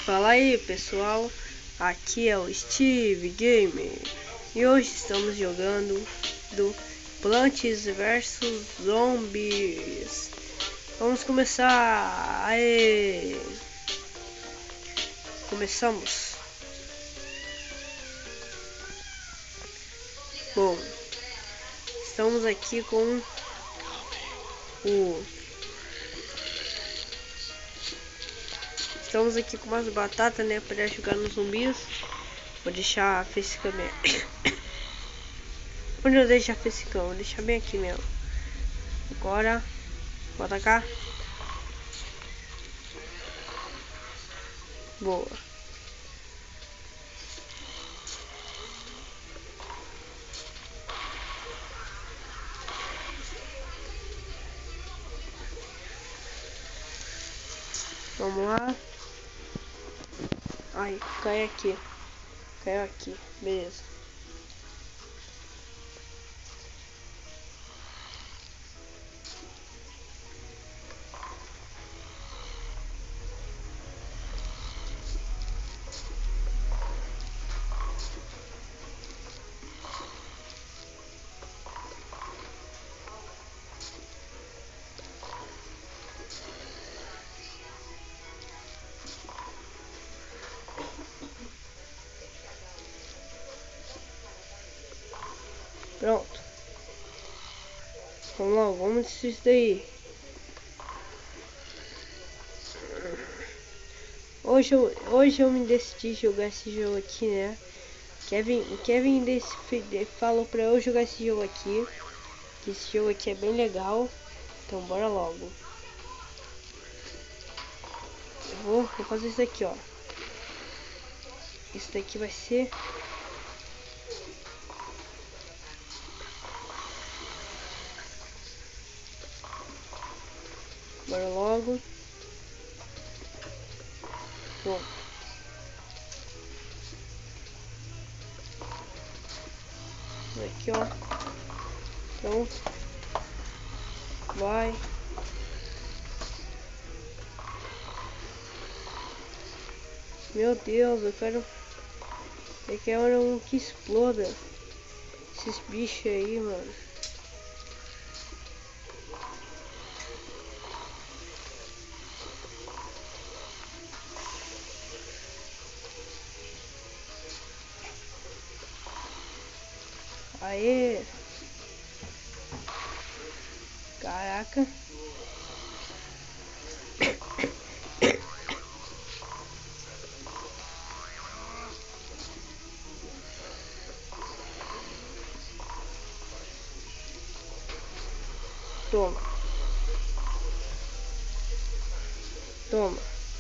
Fala aí pessoal, aqui é o Steve Gamer e hoje estamos jogando do Plants vs Zombies. Vamos começar! Aê! Começamos! Bom, estamos aqui com Estamos aqui com umas batatas, né, para jogar nos zumbis. Vou deixar a facecam. Onde eu deixo a facecam? Vou deixar bem aqui mesmo. Agora, bota cá. Boa. Vamos lá. Ai, cai aqui. Caiu aqui. Beleza. Pronto. Vamos lá, vamos assistir isso daí. Hoje eu me decidi jogar esse jogo aqui, né? O Kevin falou pra eu jogar esse jogo aqui. Que esse jogo aqui é bem legal. Então bora logo. Vou fazer isso aqui, ó. Isso daqui vai ser... Bora logo. Bom. Aqui, ó. Pronto. Vai. Meu Deus, eu quero um que exploda. Esses bichos aí, mano. Aê! Caraca! Toma! Toma!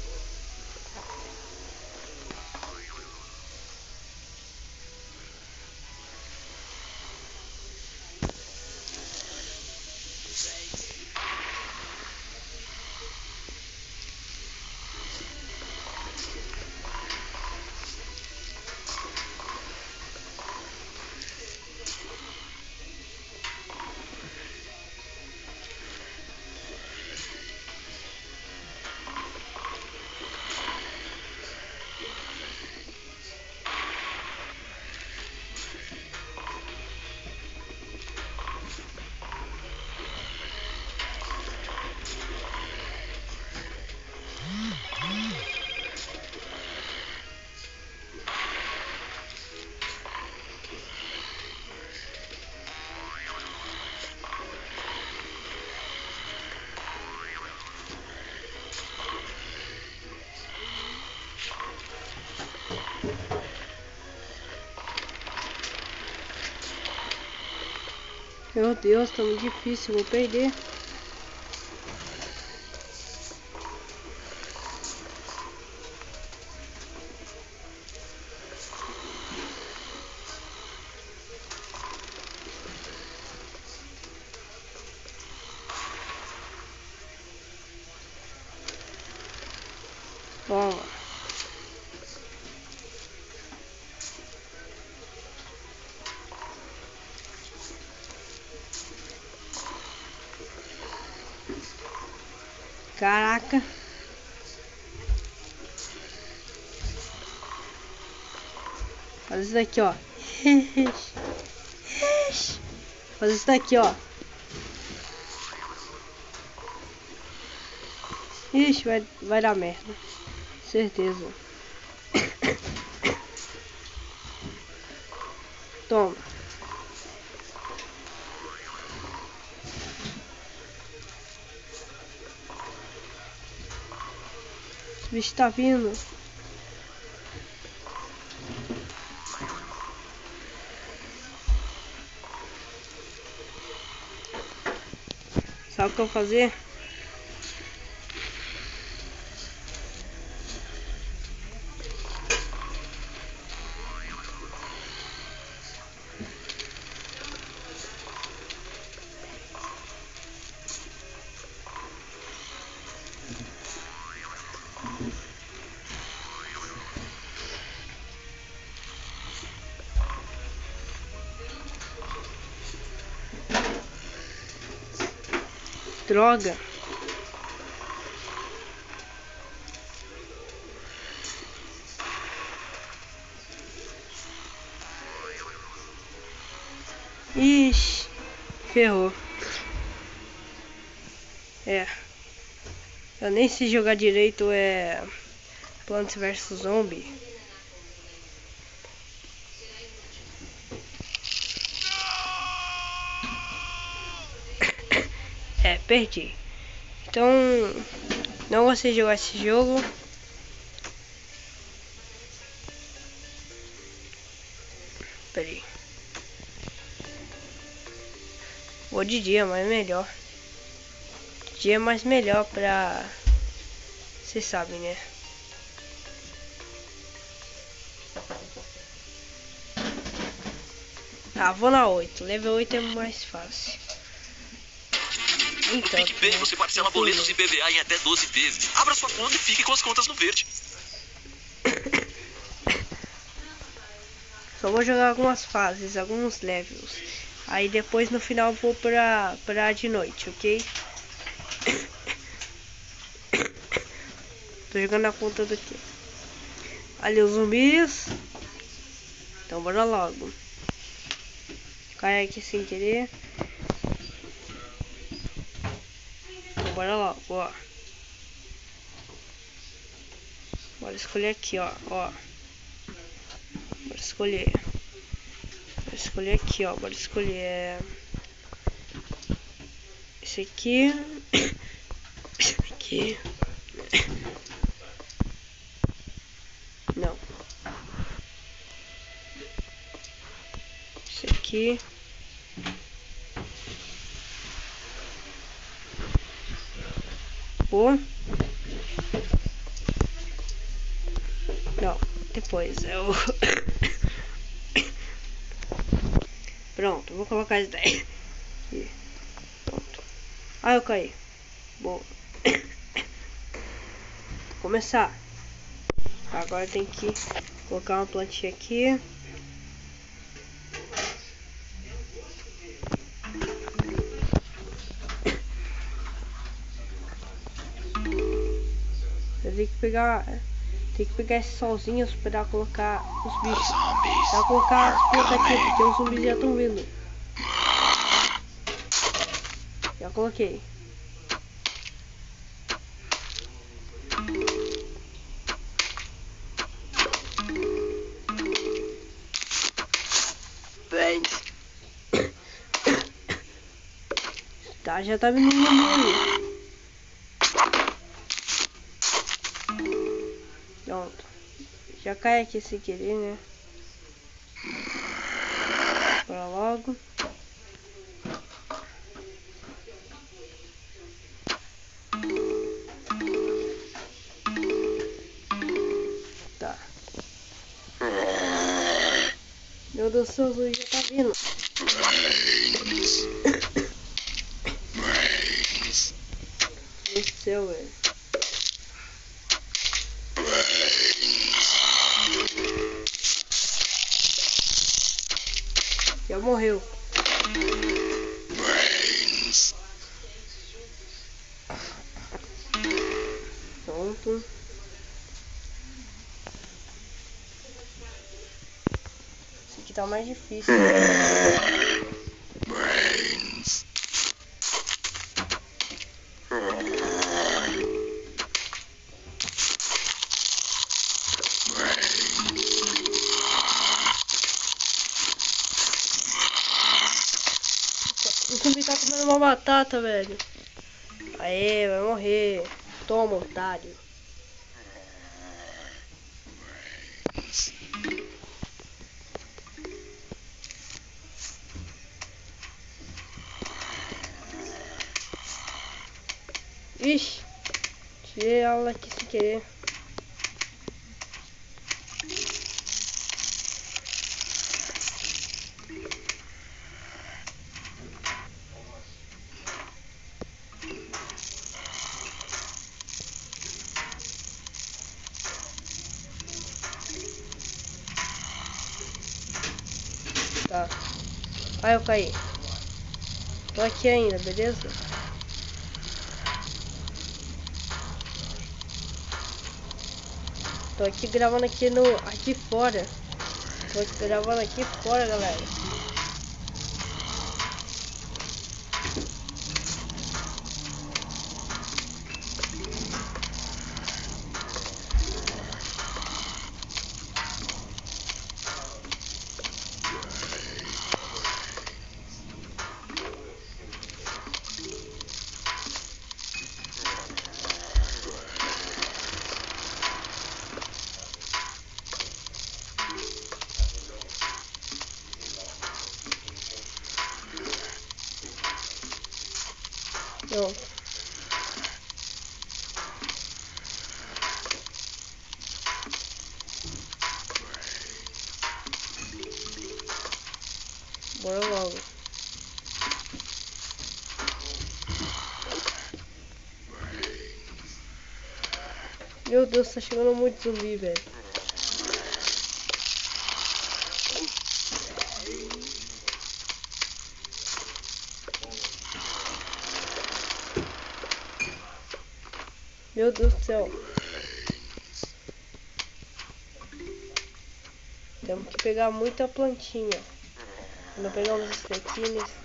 Meu Deus, tá muito difícil, vou perder. Vamos lá. Caraca. Faz isso daqui, ó. Faz isso daqui, ó. Ixi, vai dar merda. Certeza. Toma. Esse bicho tá vindo. Sabe o que eu vou fazer? Droga. Ixi, ferrou. É. Eu nem sei jogar direito, Plants vs Zombie. Perdi. Então, não gostei de jogar esse jogo. Peraí. Vou de dia, mas melhor. Dia é mais melhor pra... Vocês sabem, né? Tá, vou na 8. Level 8 é mais fácil. Então, no PicPay você parcela boletos e PVA em até 12 vezes. Abra sua conta e fique com as contas no verde. Só vou jogar algumas fases, alguns levels. Aí depois no final vou pra de noite, ok? Tô jogando a conta daqui. Ali os zumbis. Então bora logo. Cai aqui sem querer. Então bora logo, ó. Bora escolher aqui, ó. Bora escolher. Bora escolher aqui, ó. Bora escolher esse aqui. Esse aqui. Não. Esse aqui. Pô. Não. Depois eu... Pronto, vou colocar isso daí. Pronto. Ah, eu caí. Boa. Começar. Agora tem que colocar uma plantinha aqui. Eu tenho que pegar esses solzinhos pra colocar os bichos. Pra colocar as plantas aqui, porque os zumbis já estão vindo. Já coloquei. Tá, já tá vindo um ali. Pronto. Já cai aqui sem querer, né? Bora logo. Tá. Meu Deus do céu, o Zui já tá vindo. Meu Deus do céu, velho. Já morreu. Pronto. aqui tá mais difícil. Brains. O zumbi tá comendo uma batata, velho. Aê, vai morrer. Toma, otário. Ixi, tirei ela aqui sem querer. Tá. Ai, eu caí. Tô aqui ainda, beleza? Tô aqui gravando aqui fora. Tô aqui gravando aqui fora, galera. Pronto. Bora logo. Meu Deus, tá chegando muito zumbi, velho. Meu Deus do céu. Temos que pegar muita plantinha. Quando pegamos esse daqui,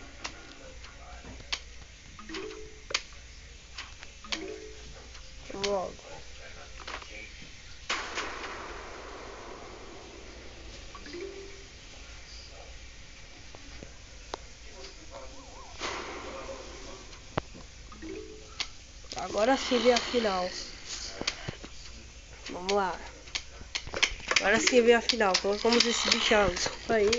vamos logo. Agora sim vem a final. Vamos lá. Agora sim vem a final. Colocamos esse bichão aí.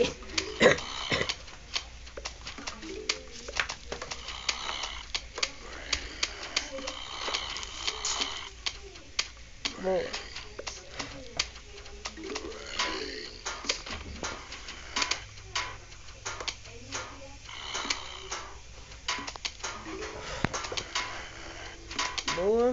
Boa. Boa.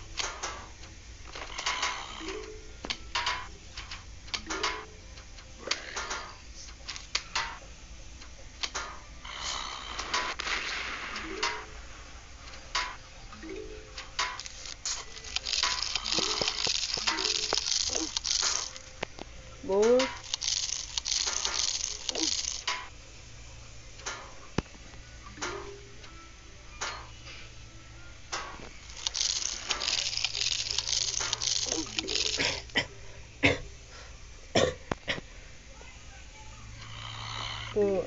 Boa. Boa.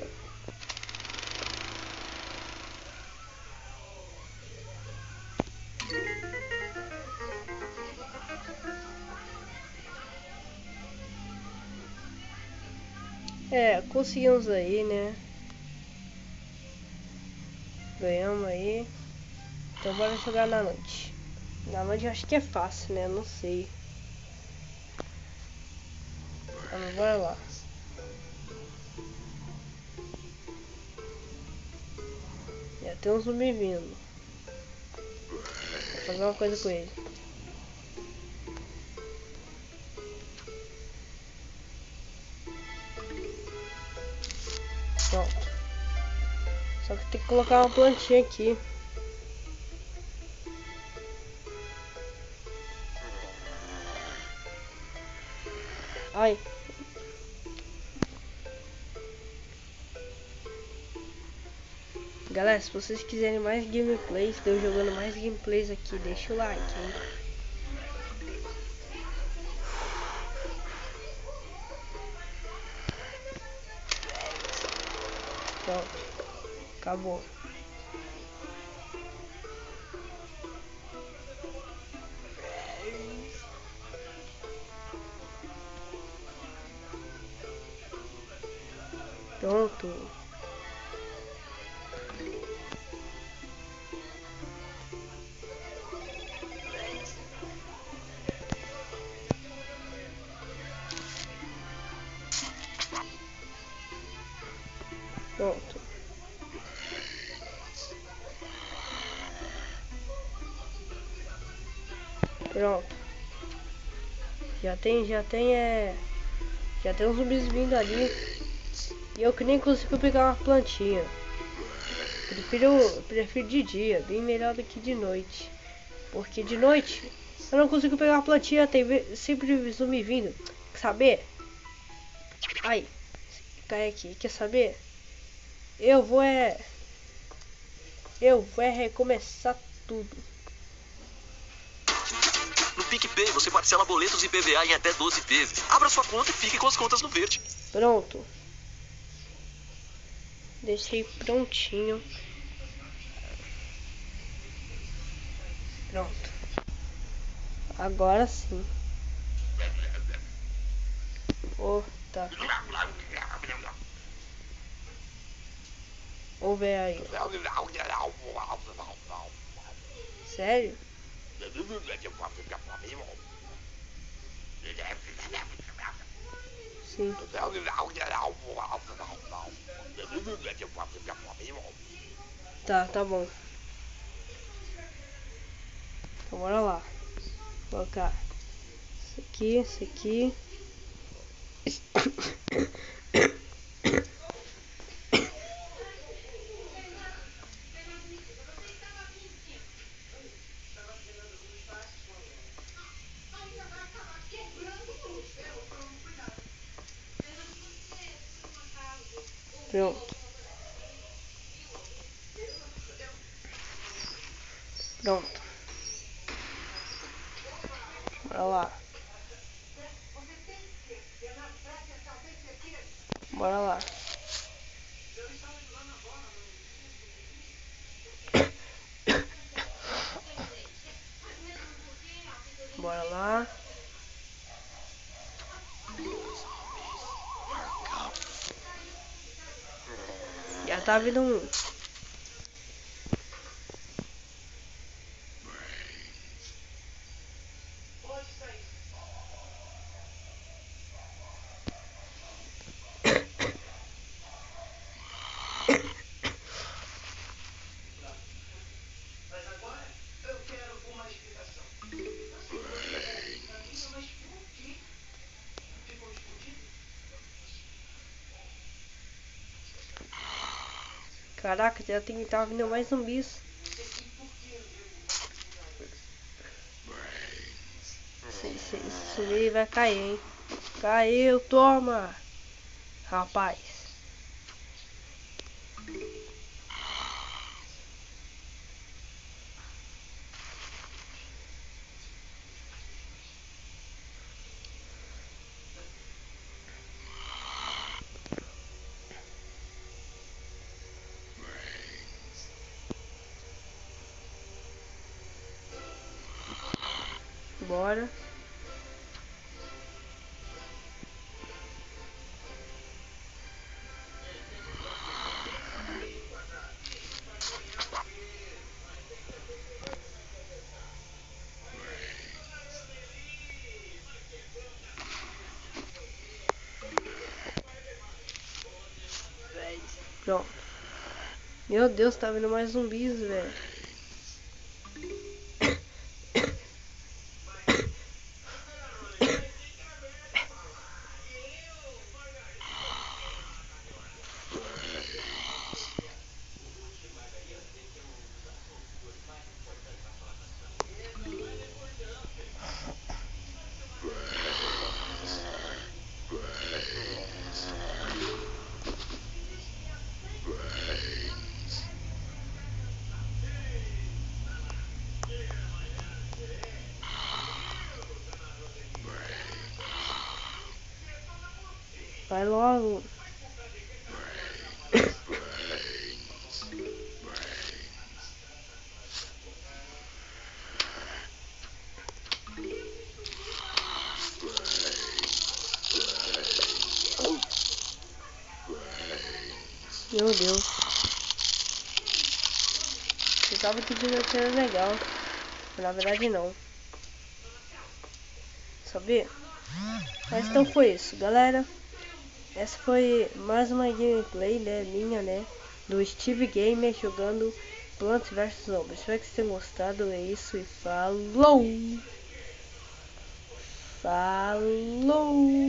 É, conseguimos aí, né? Ganhamos aí. Então bora jogar na noite. Na noite eu acho que é fácil, né? Não sei. Vamos, bora lá. Já tem um zumbi vindo. Vou fazer uma coisa com ele. Pronto. Só que tem que colocar uma plantinha aqui. Ai. Galera, se vocês quiserem mais gameplays, eu jogando mais gameplays aqui, deixa o like, hein? Pronto, acabou. Pronto. Pronto. Pronto. Já tem uns zumbis vindo ali. E eu que nem consigo pegar uma plantinha. Prefiro de dia, bem melhor do que de noite. Porque de noite eu não consigo pegar uma plantinha, tem sempre zumbi vindo. Quer saber? Ai, cai aqui, quer saber? Eu vou recomeçar tudo. No PicPay você parcela boletos e PVA em até 12 vezes. Abra sua conta e fique com as contas no verde. Pronto. Deixei prontinho. Pronto. Agora sim. Oh, tá. Ô, velho aí. Sério? Sim. Tá bom. Então bora lá. Vou colocar isso aqui. Pronto. Pronto. Bora lá. Bora lá. Bora lá. Já tá vindo um. Caraca, já tá vindo mais zumbis. Esse zumbi vai cair, hein? Caiu, toma! Rapaz. Bora. Pronto. Meu Deus, tá vindo mais zumbis, velho. Vai logo. Meu Deus. Eu tava pedindo que era legal. Mas na verdade não. Sabia? Mas então foi isso, galera. Essa foi mais uma gameplay, né, minha, né, do Steve Gamer jogando Plants vs Zombies. Espero que vocês tenham gostado. É isso e falou! Falou!